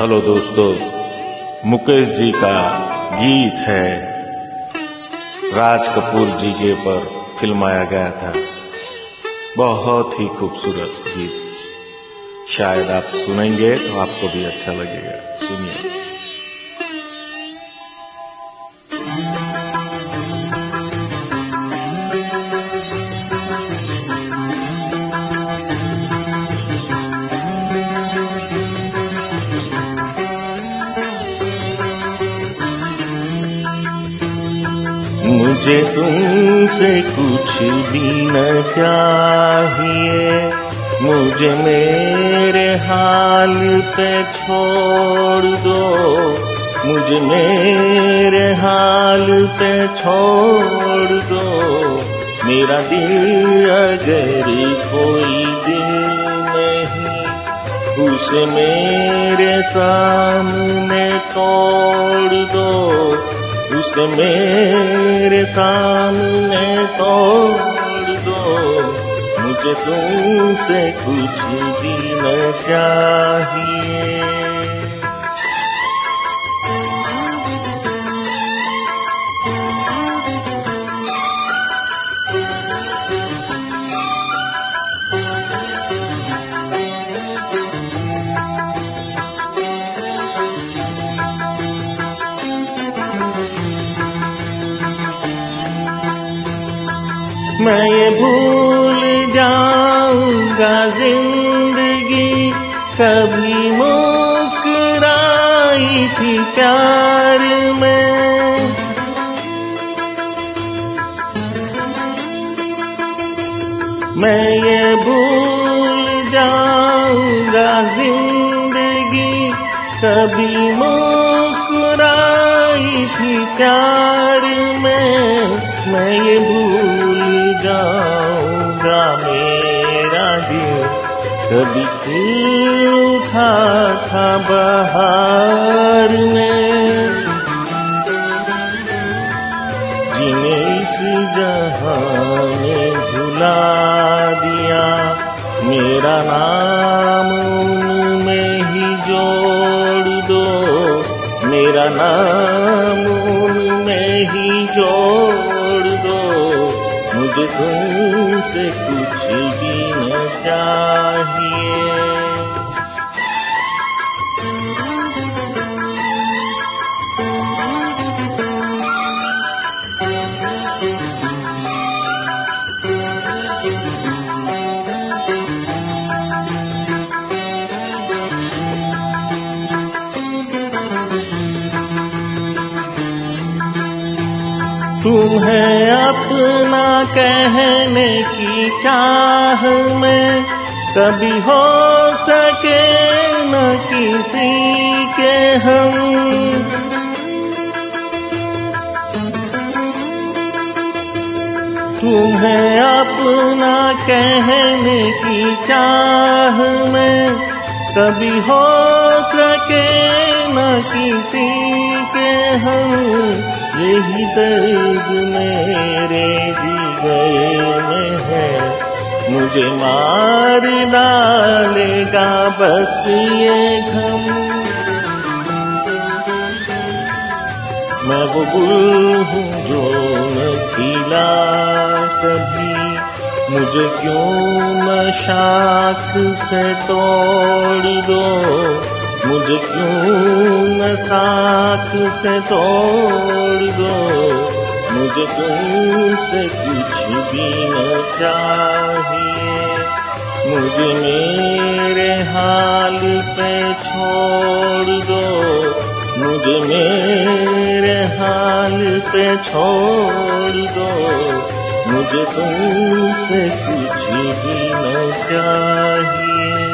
Hello दोस्तों, मुकेश जी का गीत है, राज कपूर जी के ऊपर फिल्माया गया था। बहुत ही खूबसूरत गीत, शायद आप सुनेंगे तो आपको भी अच्छा लगेगा। सुनिए। मुझे तुमसे कुछ भी न चाहिए, मुझे मेरे हाल पे छोड़ दो, मुझे मेरे हाल पे छोड़ दो। मेरा दिल अगर कोई दिल नहीं, उसे मेरे सामने तोड़ दो, उसे मेरे सामने तोड़ दो। मुझे तुमसे कुछ भी न चाहिए। मैं ये भूल जाऊंगा जिंदगी कभी मुस्कुराई थी प्यार में। मैं ये भूल जाऊंगा जिंदगी कभी मुस्कुराई थी प्यार में। मैं ये भूल जाऊंगा मेरा दिल कभी खिल उठा था बहार में। जिन्हें इस जहां में भुला दिया, मेरा नाम उनमें ही जोड़ दो, मेरा नाम उनमें ही जोड़ दो। मुझे तुमसे कुछ भी न चाहिए। तुम्हें अपना कहने की चाह में कभी हो सके न किसी के हम। तुम्हें अपना कहने की चाह में कभी हो सके न किसी के हम। यही दर्द मेरे जिगर में है, मुझे मार डालेगा बस ये घम। मैं वो गुल हूँ जो न खिला कभी, मुझे क्यों न शाख से तोड़ दो, मुझे क्यों न साख से तोड़ दो। मुझे तुमसे कुछ भी न चाहिए, मुझे मेरे हाल पे छोड़ दो, मुझे मेरे हाल पे छोड़ दो। मुझे तुमसे कुछ भी न चाहिए।